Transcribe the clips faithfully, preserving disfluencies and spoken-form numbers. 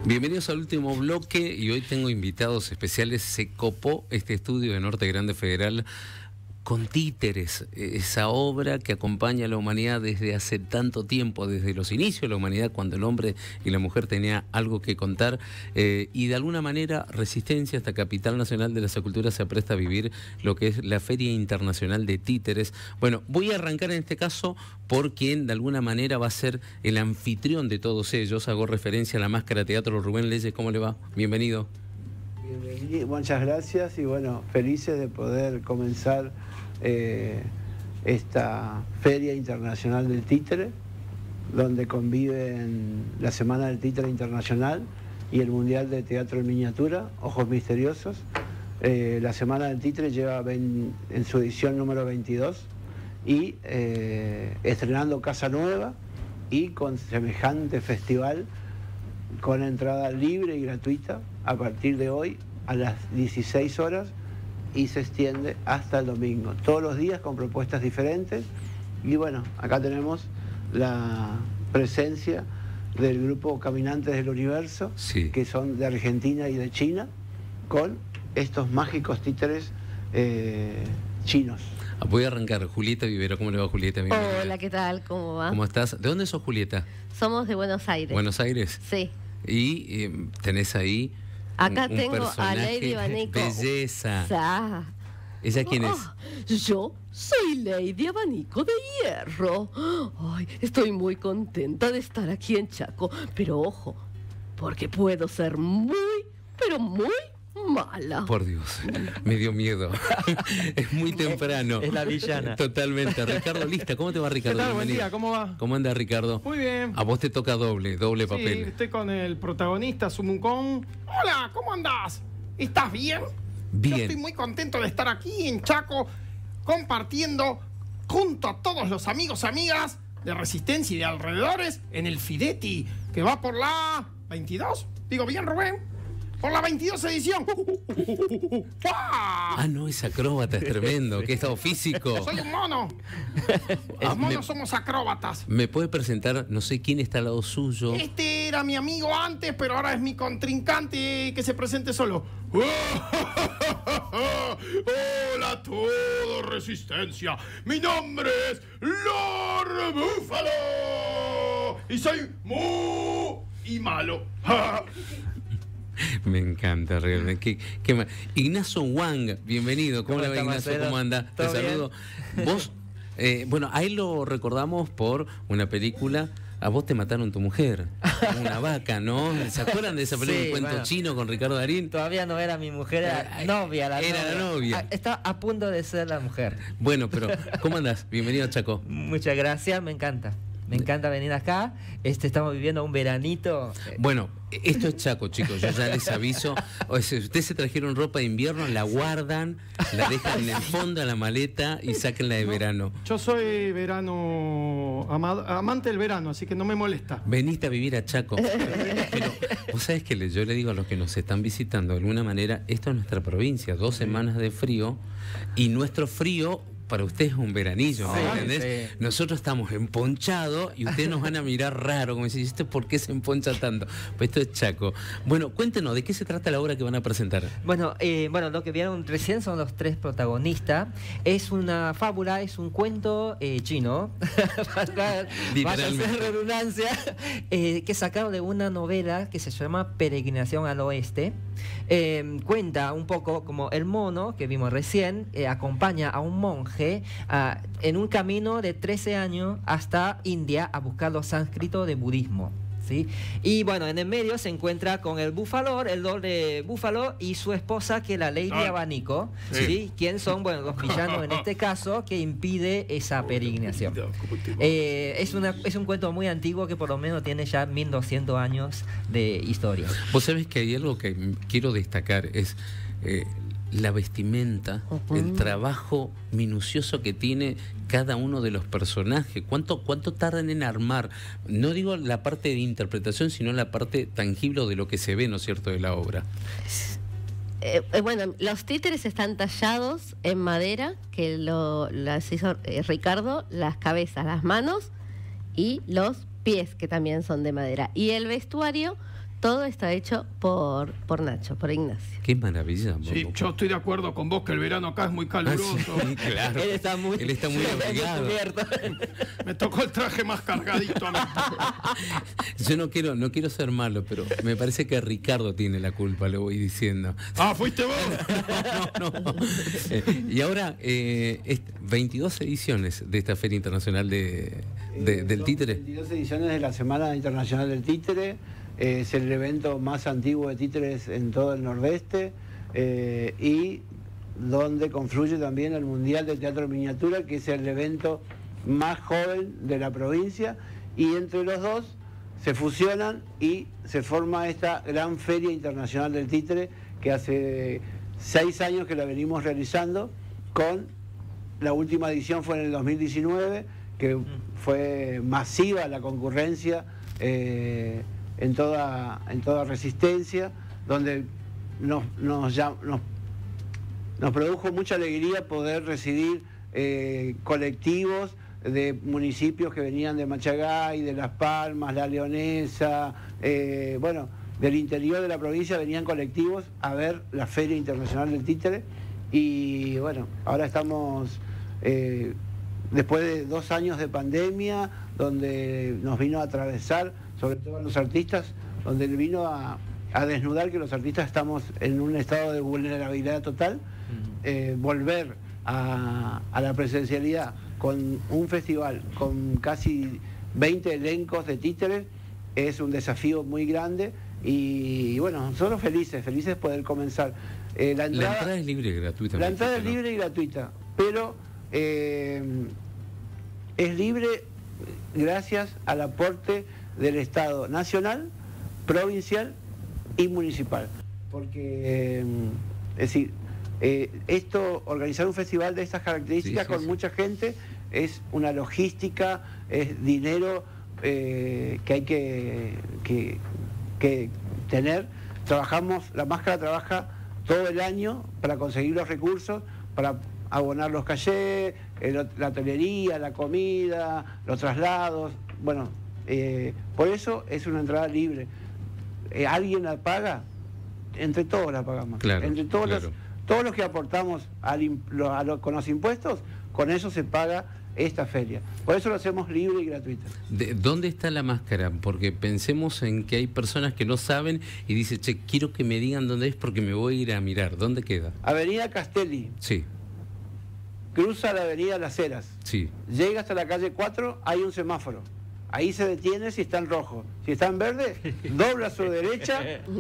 Bienvenidos al último bloque y hoy tengo invitados especiales. Se copó este estudio de Norte Grande Federal con Títeres, esa obra que acompaña a la humanidad desde hace tanto tiempo, desde los inicios de la humanidad, cuando el hombre y la mujer tenían algo que contar, eh, y de alguna manera Resistencia, esta capital nacional de la cultura, se apresta a vivir lo que es la Feria Internacional de Títeres. Bueno, voy a arrancar en este caso por quien de alguna manera va a ser el anfitrión de todos ellos. Hago referencia a la Máscara Teatro. Rubén Leyes, ¿cómo le va? Bienvenido. Bienvenido, muchas gracias y bueno, felices de poder comenzar eh, esta Feria Internacional del Títere, donde conviven la Semana del Títere Internacional y el Mundial de Teatro en Miniatura, Ojos Misteriosos. Eh, la Semana del Títere lleva veinte, en su edición número veintidós y eh, estrenando Casa Nueva y con semejante festival con entrada libre y gratuita a partir de hoy a las dieciséis horas y se extiende hasta el domingo, todos los días con propuestas diferentes. Y bueno, acá tenemos la presencia del grupo Caminantes del Universo, sí, que son de Argentina y de China, con estos mágicos títeres eh, chinos. Voy a arrancar. Julieta Vivero, ¿cómo le va, Julieta? Bienvenida. Hola, ¿qué tal? ¿Cómo va? ¿Cómo estás? ¿De dónde sos, Julieta? Somos de Buenos Aires. ¿Buenos Aires? Sí. Y eh, tenés ahí acá un, un tengo a Lady Abanico. Belleza. Ah. ¿Ella quién es? Oh, yo soy Lady Abanico de Hierro. Ay, estoy muy contenta de estar aquí en Chaco, pero ojo, porque puedo ser muy, pero muy mala. Por Dios, me dio miedo. Es muy temprano. Es la villana. Totalmente. Ricardo Lista, ¿cómo te va, Ricardo? ¿Qué tal? Buen Bienvenido. día, ¿cómo va? ¿Cómo anda, Ricardo? Muy bien. A vos te toca doble, doble papel. Sí, estoy con el protagonista, Sumucón. Hola, ¿cómo andás? ¿Estás bien? Bien. Yo estoy muy contento de estar aquí en Chaco, compartiendo junto a todos los amigos y amigas de Resistencia y de alrededores en el Fidetti, que va por la veintidós. ¿Digo bien, Rubén? Por la veintidós edición. Ah, no, es acróbata, es tremendo. ¿Qué estado físico? Soy un mono. Los monos me, somos acróbatas. ¿Me puede presentar? No sé quién está al lado suyo. Este era mi amigo antes, pero ahora es mi contrincante. Que se presente solo. Hola a todo, Resistencia. Mi nombre es Lord Búfalo. Y soy muy y malo. Me encanta realmente. ¿Qué, qué Ignacio Wang, bienvenido. ¿Cómo, ¿Cómo le va, Ignacio? Marcelo? ¿Cómo anda? Te saludo. Vos, eh, bueno, ahí lo recordamos por una película. A vos te mataron tu mujer, una vaca, ¿no? ¿Se acuerdan de esa película, sí, un cuento bueno, chino con Ricardo Darín? Todavía no era mi mujer, era novia. La era novia. la novia. Está a punto de ser la mujer. Bueno, pero ¿cómo andás? Bienvenido a Chaco. Muchas gracias, me encanta. Me encanta venir acá. Este, estamos viviendo un veranito. Bueno, esto es Chaco, chicos. Yo ya les aviso. O sea, ustedes se trajeron ropa de invierno, la guardan, la dejan en el fondo de la maleta y sáquenla de no, verano. Yo soy verano, amado, amante del verano, así que no me molesta. Veniste a vivir a Chaco. Pero vos sabés que yo le digo a los que nos están visitando, de alguna manera, esto es nuestra provincia, dos semanas de frío, y nuestro frío para ustedes es un veranillo, ¿me sí, entendés? Sí. Nosotros estamos emponchados y ustedes nos van a mirar raro, como si ¿este por qué se emponcha tanto? Pues esto es Chaco. Bueno, cuéntenos, ¿de qué se trata la obra que van a presentar? Bueno, eh, bueno, lo que vieron recién son los tres protagonistas. Es una fábula, es un cuento eh, chino, vaya a ser redundancia, eh, que sacaron de una novela que se llama Peregrinación al Oeste. Eh, cuenta un poco como el mono que vimos recién eh, acompaña a un monje Uh, en un camino de trece años hasta India a buscar los sánscritos de budismo, ¿sí? Y bueno, en el medio se encuentra con el búfalo, el Lord de Búfalo y su esposa, que es la Lady ah, Abanico, ¿sí? ¿sí? ¿Quién son? Bueno, los villanos en este caso, que impide esa peregrinación. Eh, es, una, es un cuento muy antiguo que por lo menos tiene ya mil doscientos años de historia. Vos sabés que hay algo que quiero destacar, es... Eh, la vestimenta, uh-huh. el trabajo minucioso que tiene cada uno de los personajes, cuánto, cuánto tardan en armar, no digo la parte de interpretación, sino la parte tangible de lo que se ve, ¿no es cierto?, de la obra. Eh, bueno, los títeres están tallados en madera, que lo, las hizo eh, Ricardo, las cabezas, las manos y los pies, que también son de madera. Y el vestuario todo está hecho por, por Nacho, por Ignacio. Qué maravilla. Sí, Bobo. yo estoy de acuerdo con vos que el verano acá es muy caluroso. Sí, claro. Él está muy, Él está muy abrigado. Me tocó el traje más cargadito a mí. Yo no quiero, no quiero ser malo, pero me parece que Ricardo tiene la culpa, lo voy diciendo. Ah, fuiste vos. No, no, no. Eh, y ahora, eh, est- veintidós ediciones de esta Feria Internacional de, de- Eh, del son Títere. veintidós ediciones de la Semana Internacional del Títere. Eh, es el evento más antiguo de títeres en todo el Nordeste eh, y donde confluye también el Mundial de Teatro Miniatura, que es el evento más joven de la provincia, y entre los dos se fusionan y se forma esta gran Feria Internacional del Títere, que hace seis años que la venimos realizando, con la última edición fue en el dos mil diecinueve, que fue masiva la concurrencia eh, en toda en toda Resistencia, donde nos, nos, llam- nos, nos produjo mucha alegría poder recibir eh, colectivos de municipios que venían de Machagay, de Las Palmas, La Leonesa, eh, bueno, del interior de la provincia venían colectivos a ver la Feria Internacional del Títere, y bueno, ahora estamos eh, después de dos años de pandemia, donde nos vino a atravesar, sobre todo a los artistas, donde vino a, a desnudar que los artistas estamos en un estado de vulnerabilidad total. Eh, volver a, a la presencialidad con un festival con casi veinte elencos de títeres es un desafío muy grande, y, y bueno, nosotros felices, felices de poder comenzar. Eh, la, entrada, La entrada es libre y gratuita. la me entrada es dijiste, ¿no? libre y gratuita, pero eh, es libre gracias al aporte del Estado nacional, provincial y municipal. Porque, eh, es decir, eh, esto, organizar un festival de estas características Sí, sí, con sí. mucha gente es una logística, es dinero eh, que hay que, que, que tener. Trabajamos, la máscara trabaja todo el año para conseguir los recursos, para abonar los cachés, el- la hotelería, la comida, los traslados. Bueno, eh, por eso es una entrada libre. Eh, ¿Alguien la paga? Entre todos la pagamos. Claro, Entre todos, claro. los, todos los que aportamos al im- lo- a lo- con los impuestos, con eso se paga esta feria. Por eso lo hacemos libre y gratuita. De- ¿Dónde está la máscara? Porque pensemos en que hay personas que no saben y dicen, che, quiero que me digan dónde es porque me voy a ir a mirar. ¿Dónde queda? Avenida Castelli, Sí, cruza la avenida Las Heras, sí. llega hasta la calle cuatro, hay un semáforo. Ahí se detiene si está en rojo. Si está en verde, dobla a su derecha.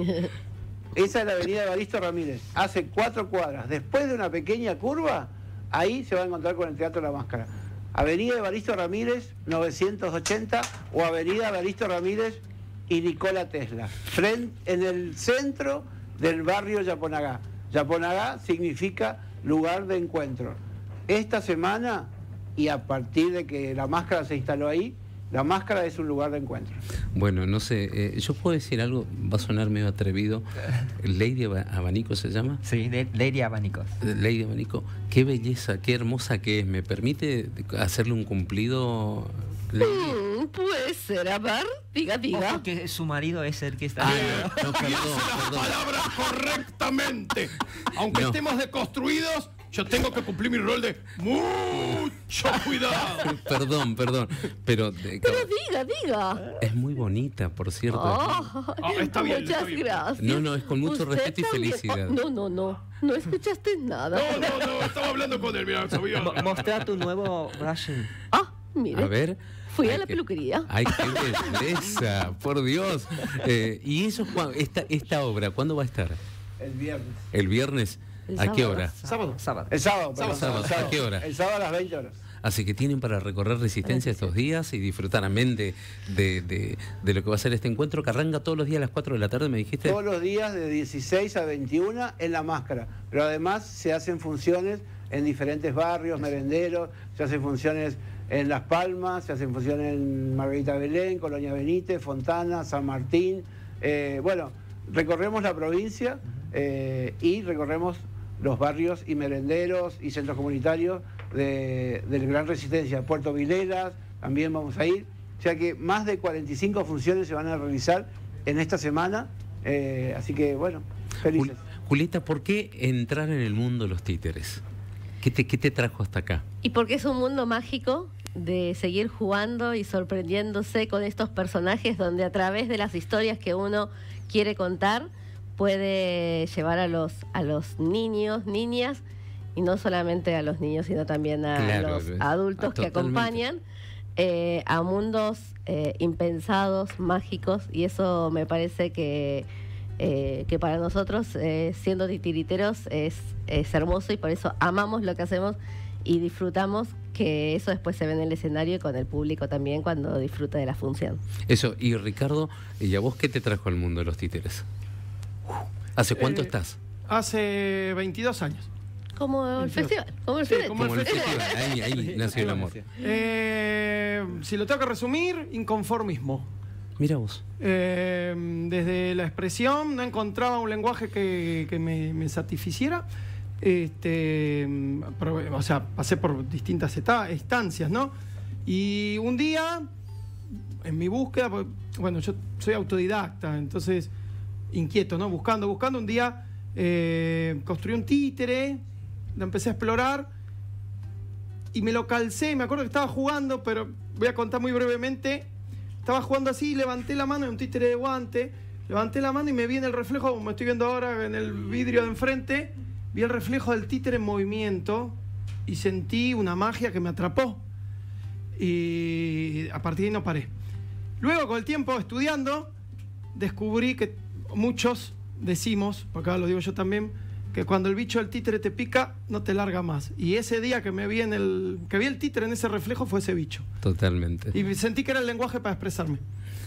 Esa es la avenida Evaristo Ramírez. Hace cuatro cuadras. Después de una pequeña curva, ahí se va a encontrar con el Teatro La Máscara. Avenida Evaristo Ramírez, novecientos ochenta, o Avenida Evaristo Ramírez y Nikola Tesla. Frente, en el centro del barrio Yaponagá. Yaponagá significa lugar de encuentro. Esta semana, y a partir de que La Máscara se instaló ahí, La Máscara es un lugar de encuentro. Bueno, no sé, eh, yo puedo decir algo, va a sonar medio atrevido. Lady Aba- Abanico se llama. Sí, de Lady Abanicos. Lady Abanico, qué belleza, qué hermosa que es. ¿Me permite hacerle un cumplido, Lady? Mm, puede ser, a ver, diga, diga. Ojo que su marido es el que está. Ah, no, no, Y perdón, hace las perdón. palabras correctamente. Aunque No. estemos deconstruidos, yo tengo que cumplir mi rol de mucho cuidado. Perdón, perdón, pero de- Pero diga, diga. es muy bonita, por cierto. Oh, Ah, está bien, muchas está bien. gracias. No, no, es con mucho Usted respeto y también. felicidad. Oh, no, no, no. No escuchaste nada. No, no, no, estaba hablando con él, mira, sabía. Mo- Mostrar tu nuevo brushing. Ah, mire. A ver. Fui a Ay, la qué- peluquería. Ay, qué belleza, por Dios. Eh, ¿Y eso, Juan, esta, esta obra, cuándo va a estar? El viernes. ¿El viernes? El ¿A qué sábado. hora? Sábado. Sábado. El sábado, perdón, Sábado, el sábado. ¿a qué hora? El sábado a las veinte horas. Así que tienen para recorrer Resistencia estos días y disfrutar amén de, de, de, de lo que va a ser este encuentro que arranca todos los días a las cuatro de la tarde, me dijiste. Todos los días de dieciséis a veintiuno en La Máscara. Pero además se hacen funciones en diferentes barrios, merenderos, se hacen funciones en Las Palmas, se hacen funciones en Margarita Belén, Colonia Benítez, Fontana, San Martín. Eh, bueno, recorremos la provincia eh, y recorremos los barrios y merenderos y centros comunitarios de, del Gran Resistencia. Puerto Vilelas, también vamos a ir. O sea que más de cuarenta y cinco funciones se van a realizar en esta semana, eh, así que bueno, felices. Julieta, ¿por qué entrar en el mundo de los títeres? ¿Qué te, qué te trajo hasta acá? Y porque es un mundo mágico de seguir jugando y sorprendiéndose con estos personajes donde a través de las historias que uno quiere contar puede llevar a los, a los niños, niñas, y no solamente a los niños, sino también a Claro, los adultos ah, que acompañan, eh, a mundos eh, impensados, mágicos, y eso me parece que, eh, que para nosotros, eh, siendo titiriteros, es, es hermoso, y por eso amamos lo que hacemos y disfrutamos que eso después se ve en el escenario y con el público también cuando disfruta de la función. Eso, y Ricardo, ¿y a vos qué te trajo al mundo de los títeres? ¿Hace cuánto Eh, estás? Hace veintidós años. Como el veintidós. festival, como el Sí, festival. como Como el festival, ahí, ahí nació el amor. Eh, si lo tengo que resumir, inconformismo. Mira vos. Eh, desde la expresión no encontraba un lenguaje que, que me, me satisficiera. Este, probé- o sea, pasé por distintas eta- estancias, ¿no? Y un día, en mi búsqueda, pues, bueno, yo soy autodidacta, entonces inquieto, ¿no? Buscando, buscando, un día eh, construí un títere, lo empecé a explorar y me lo calcé. Me acuerdo que estaba jugando, pero voy a contar muy brevemente. Estaba jugando así, levanté la mano en un títere de guante, levanté la mano y me vi en el reflejo, como me estoy viendo ahora en el vidrio de enfrente, vi el reflejo del títere en movimiento y sentí una magia que me atrapó. Y a partir de ahí no paré. Luego, con el tiempo, estudiando, descubrí que muchos decimos, porque ahora lo digo yo también, que cuando el bicho del títere te pica, no te larga más. Y ese día que me vi en el, que vi el títere en ese reflejo fue ese bicho. Totalmente. Y sentí que era el lenguaje para expresarme.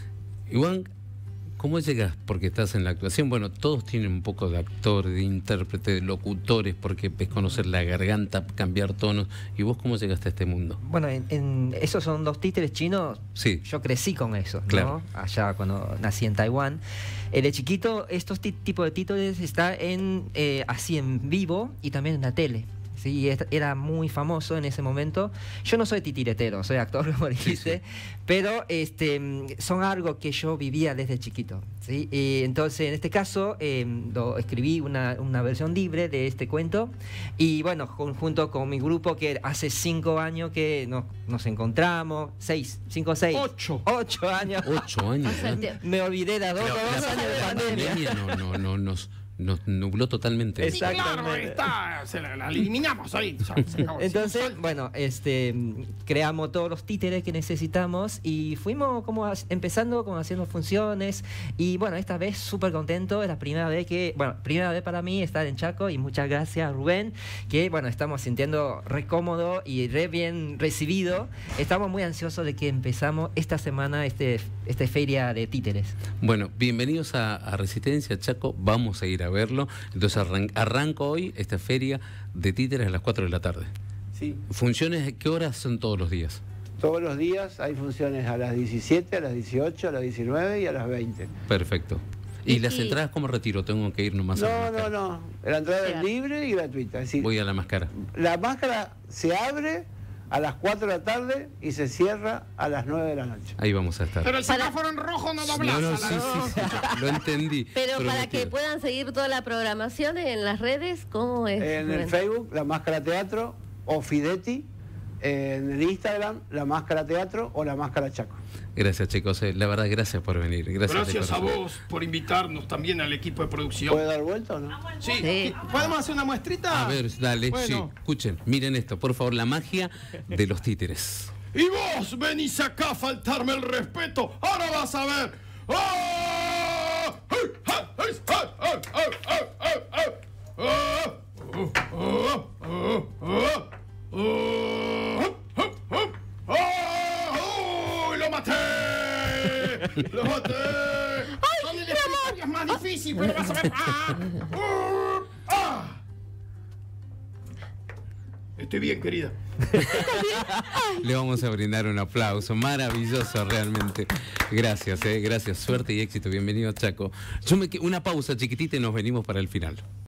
Iván, ¿cómo llegas? Porque estás en la actuación. Bueno, todos tienen un poco de actor, de intérprete, de locutores, porque ves conocer la garganta, cambiar tonos. ¿Y vos cómo llegaste a este mundo? Bueno, en, en- esos son dos títeres chinos. Sí. Yo crecí con eso, ¿no? Claro. Allá cuando nací en Taiwán. Eh, de chiquito, estos ti- tipos de títeres está en eh, así en vivo y también en la tele. Sí, y et- era muy famoso en ese momento. Yo no soy titiretero, soy actor, como dijiste, pero este, mm, son algo que yo vivía desde chiquito. ¿Sí? Y entonces, en este caso, eh, lo escribí una, una versión libre de este cuento. Y bueno, jun- junto con mi grupo, que hace cinco años que nos, nos encontramos, seis, cinco, seis. Ocho. Ocho años. Ocho años. Pasa el ¿eh? tiempo. Me olvidé de dos, Pero dos la, años de la pandemia. pandemia no, no, no, nos, nos nubló totalmente. Sí, claro, Exactamente. está, se la, la eliminamos ahí. ya, se acabó. Entonces, bueno, este, creamos todos los títeres que necesitamos y fuimos como as- empezando como haciendo funciones y bueno, esta vez súper contento, es la primera vez que, bueno, primera vez para mí estar en Chaco y muchas gracias Rubén, que bueno, estamos sintiendo re cómodo y re bien recibido. Estamos muy ansiosos de que empezamos esta semana este, este feria de títeres. Bueno, bienvenidos a, a Resistencia Chaco, vamos a ir a verlo. Entonces arran- arranco hoy esta feria de títeres a las cuatro de la tarde. Sí, ¿Funciones qué horas son todos los días? todos los días hay funciones a las diecisiete, a las dieciocho, a las diecinueve y a las veinte. Perfecto. ¿Y, Y- las y- entradas cómo retiro? Tengo que ir nomás a la No, no, máscara. no. La entrada es Claro. libre y gratuita. Es decir, Voy a la máscara. la máscara se abre a las cuatro de la tarde y se cierra a las nueve de la noche. Ahí vamos a estar. Pero el Para- semáforo en rojo no doblas. No, no, a sí, la- sí, sí, lo entendí. Pero para prometido. que puedan seguir toda la programación en las redes, ¿cómo es? En el Rubén? Facebook, La Máscara Teatro o Fidetti. En el Instagram, La Máscara Teatro o La Máscara Chaco. Gracias, chicos. eh, La verdad, gracias por venir. Gracias, de Gracias a corazón. vos por invitarnos también al equipo de producción. ¿Puede dar vuelta o no? Sí. Sí. ¿Podemos hacer una muestrita? A ver, dale, Bueno. sí. Escuchen, miren esto, por favor, la magia de los títeres. Y vos venís acá a faltarme el respeto. Ahora vas a ver. ¡Ah! ¡Ay, ay, ay, ay, ay, ay, ay, ay, ay! ¡Ah! ¡Oh, oh, oh, oh! ¡Oh! ¡Oh, oh! ¡Oh! ¡Uy, lo maté! ¡Lo maté! ¡Ay, el escritorio es más difícil, pero vas a ver! ¡Ah! ¡Uh! ¡Ah! Estoy bien, querida. Le vamos a brindar un aplauso, maravilloso realmente. Gracias, eh, gracias, suerte y éxito. Bienvenido a Chaco. Yo me que- una pausa chiquitita y nos venimos para el final.